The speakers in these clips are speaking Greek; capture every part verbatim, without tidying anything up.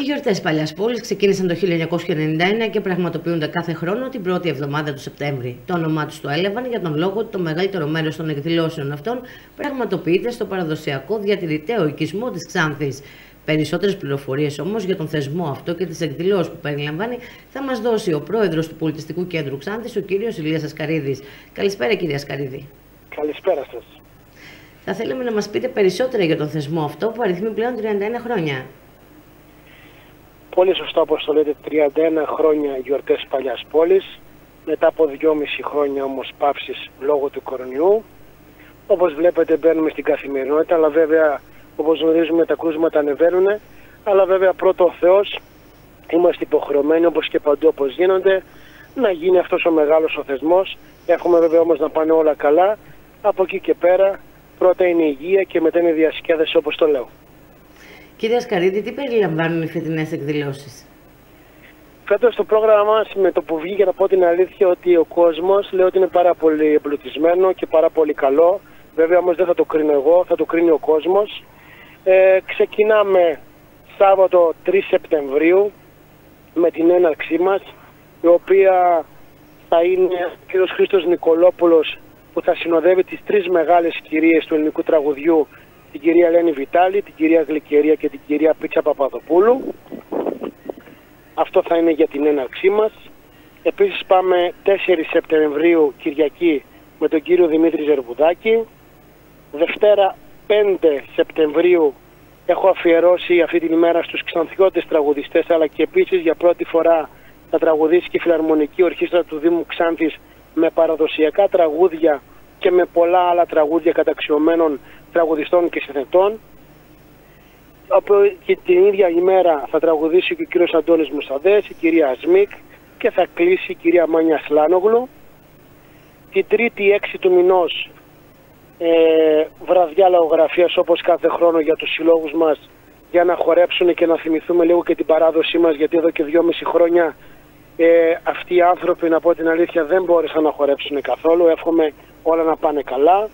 Οι γιορτές Παλιάς Πόλης ξεκίνησαν το χίλια εννιακόσια ενενήντα ένα και πραγματοποιούνται κάθε χρόνο την πρώτη εβδομάδα του Σεπτέμβρη. Το όνομά τους το έλαβαν για τον λόγο ότι το μεγαλύτερο μέρος των εκδηλώσεων αυτών πραγματοποιείται στο παραδοσιακό διατηρηταίο οικισμό της Ξάνθης. Περισσότερες πληροφορίες όμως για τον θεσμό αυτό και τις εκδηλώσεις που περιλαμβάνει θα μας δώσει ο πρόεδρος του Πολιτιστικού Κέντρου Ξάνθης, ο κύριος Ηλίας Ασκαρίδης. Καλησπέρα, κύριε Ασκαρίδη. Καλησπέρα σας. Θα θέλαμε να μας πείτε περισσότερα για τον θεσμό αυτό που αριθμεί πλέον τριάντα ένα χρόνια. Πολύ σωστά, όπως το λέτε, τριάντα ένα χρόνια γιορτές Παλιάς Πόλης, μετά από δυόμιση χρόνια όμως παύσης λόγω του κορονοϊού. Όπως βλέπετε μπαίνουμε στην καθημερινότητα, αλλά βέβαια όπως γνωρίζουμε τα κρούσματα ανεβαίνουν, αλλά βέβαια πρώτο ο Θεός, είμαστε υποχρεωμένοι όπως και παντού όπως γίνονται να γίνει αυτός ο μεγάλος ο θεσμός. Έχουμε βέβαια όμως να πάνε όλα καλά. Από εκεί και πέρα πρώτα είναι η υγεία και μετά είναι η διασκέδαση, όπως το λέω. Κύριε Ασκαρίδη, τι περιλαμβάνουν οι φετινές εκδηλώσεις? Φέτος το πρόγραμμα μας, με το που βγήκε, να πω την αλήθεια, ότι ο κόσμος λέει ότι είναι πάρα πολύ εμπλουτισμένο και πάρα πολύ καλό. Βέβαια όμως δεν θα το κρίνω εγώ, θα το κρίνει ο κόσμος. Ε, ξεκινάμε Σάββατο τρεις Σεπτεμβρίου με την έναρξή μας, η οποία θα είναι ο κύριος Χρήστος Νικολόπουλος, που θα συνοδεύει τις τρεις μεγάλες κυρίες του ελληνικού τραγουδιού, την κυρία Ελένη Βιτάλη, την κυρία Γλυκερία και την κυρία Πίτσα Παπαδοπούλου. Αυτό θα είναι για την έναρξή μας. Επίσης πάμε τέσσερις Σεπτεμβρίου Κυριακή με τον κύριο Δημήτρη Ζερβουδάκη. Δευτέρα πέντε Σεπτεμβρίου έχω αφιερώσει αυτή την ημέρα στους ξανθιώτες τραγουδιστές, αλλά και επίσης για πρώτη φορά θα τραγουδήσει και η Φιλαρμονική Ορχήστρα του Δήμου Ξάνθης με παραδοσιακά τραγούδια και με πολλά άλλα τραγούδια καταξιωμένων τραγουδιστών και συνθετών. Και την ίδια ημέρα θα τραγουδήσει και ο κύριος Αντώνης Μουσαδές, η κυρία Ασμίκ, και θα κλείσει η κυρία Μάνια Σλάνογλου. Την Τρίτη έξι του μηνός ε, βραδιά λαογραφίας, όπως κάθε χρόνο, για τους συλλόγους μας, για να χορέψουν και να θυμηθούμε λίγο και την παράδοσή μας, γιατί εδώ και δυόμιση χρόνια ε, αυτοί οι άνθρωποι, να πω την αλήθεια, δεν μπόρεσαν να χορέψουν καθόλου. Εύχομαι όλα να πάνε καλά.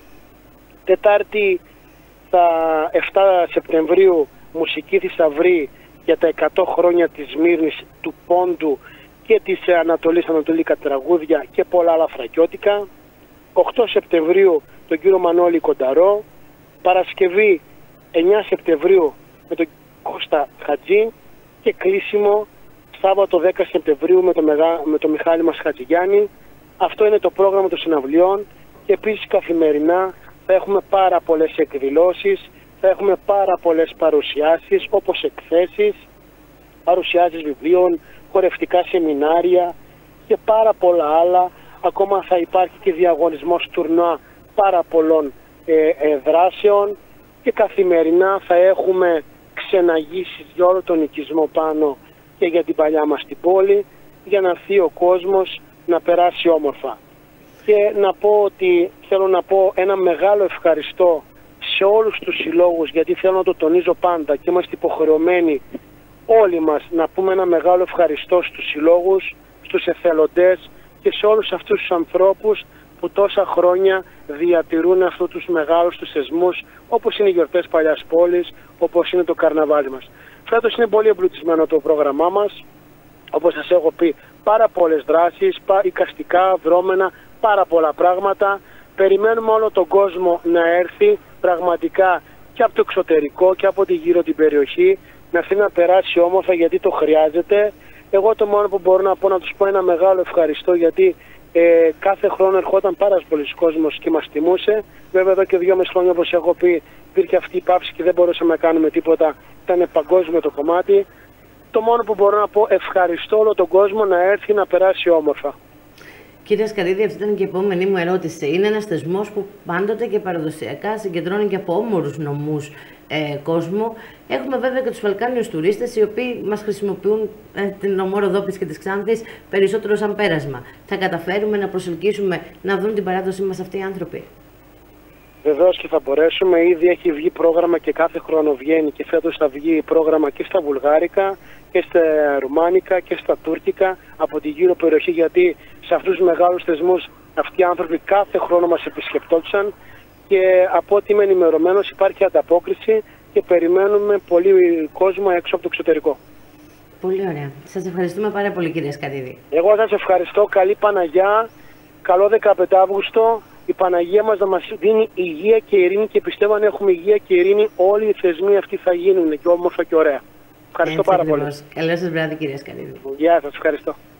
Τετάρτη στα εφτά Σεπτεμβρίου μουσική θησαυρή για τα εκατό χρόνια της Σμύρνης, του Πόντου και της Ανατολής Ανατολίκα τραγούδια και πολλά άλλα φρακιώτικα. οκτώ Σεπτεμβρίου τον κύριο Μανώλη Κονταρό. Παρασκευή εννιά Σεπτεμβρίου με τον Κώστα Χατζή και κλείσιμο Σάββατο δέκα Σεπτεμβρίου με τον με το Μιχάλη μας Χατζηγιάννη. Αυτό είναι το πρόγραμμα των συναυλιών και επίσης καθημερινά θα έχουμε πάρα πολλές εκδηλώσεις, θα έχουμε πάρα πολλές παρουσιάσεις, όπως εκθέσεις, παρουσιάσεις βιβλίων, χορευτικά σεμινάρια και πάρα πολλά άλλα. Ακόμα θα υπάρχει και διαγωνισμός τουρνουά πάρα πολλών ε, ε, δράσεων και καθημερινά θα έχουμε ξεναγήσεις για όλο τον οικισμό πάνω και για την παλιά μας την πόλη, για να έρθει ο κόσμος να περάσει όμορφα. Και να πω ότι θέλω να πω ένα μεγάλο ευχαριστώ σε όλους τους συλλόγους, γιατί θέλω να το τονίζω πάντα και είμαστε υποχρεωμένοι όλοι μας να πούμε ένα μεγάλο ευχαριστώ στους συλλόγους, στους εθελοντές και σε όλους αυτούς τους ανθρώπους που τόσα χρόνια διατηρούν αυτούς τους μεγάλους τους θεσμούς, όπως είναι οι γιορτές Παλιάς Πόλης, όπως είναι το καρναβάλι μας. Φέτος είναι πολύ εμπλουτισμένο το πρόγραμμά μας, όπως σας έχω πει, πάρα πολλές δράσεις, εικαστικά, δρόμενα, πάρα πολλά πράγματα. Περιμένουμε όλο τον κόσμο να έρθει πραγματικά και από το εξωτερικό και από τη γύρω την περιοχή, να έρθει να περάσει όμορφα, γιατί το χρειάζεται. Εγώ το μόνο που μπορώ να πω, να τους πω ένα μεγάλο ευχαριστώ, γιατί ε, κάθε χρόνο ερχόταν πάρα πολλοί κόσμος και μας τιμούσε. Βέβαια εδώ και δυόμιση χρόνια, όπως έχω πει, υπήρχε αυτή η πάυση και δεν μπορούσαμε να κάνουμε τίποτα, ήταν παγκόσμιο το κομμάτι. Το μόνο που μπορώ να πω, ευχαριστώ όλο τον κόσμο να έρθει να περάσει όμορφα. Κύριε Ασκαρίδη, αυτή ήταν και η επόμενη μου ερώτηση. Είναι ένας θεσμός που πάντοτε και παραδοσιακά συγκεντρώνει και από όμορους νομούς ε, κόσμο. Έχουμε βέβαια και τους Βαλκάνιους τουρίστες, οι οποίοι μας χρησιμοποιούν ε, την ομοροδόπης και της Ξάνθης περισσότερο σαν πέρασμα. Θα καταφέρουμε να προσελκύσουμε να δουν την παράδοσή μας αυτοί οι άνθρωποι? Βεβαίως και θα μπορέσουμε. Ήδη έχει βγει πρόγραμμα και κάθε χρόνο βγαίνει, και φέτος θα βγει πρόγραμμα και στα βουλγάρικα και στα ρουμάνικα και στα τουρκικά από τη γύρω περιοχή, γιατί σε αυτούς τους μεγάλους θεσμούς αυτοί οι άνθρωποι κάθε χρόνο μας επισκεπτόντουσαν και από ό,τι είμαι ενημερωμένος υπάρχει ανταπόκριση και περιμένουμε πολύ κόσμο έξω από το εξωτερικό. Πολύ ωραία. Σας ευχαριστούμε πάρα πολύ, κύριε Σκαρίδη. Εγώ σας ευχαριστώ. Καλή Παναγιά. Καλό δεκαπέντε Αύγουστο. Η Παναγία μας να μας δίνει υγεία και ειρήνη και πιστεύω αν έχουμε υγεία και ειρήνη όλοι οι θεσμοί αυτοί θα γίνουν και όμορφα και ωραία. Ευχαριστώ Έτσι πάρα ακριβώς. πολύ. Καλό σας βράδυ, κύριε Σκαρίδη. Γεια σας, ευχαριστώ.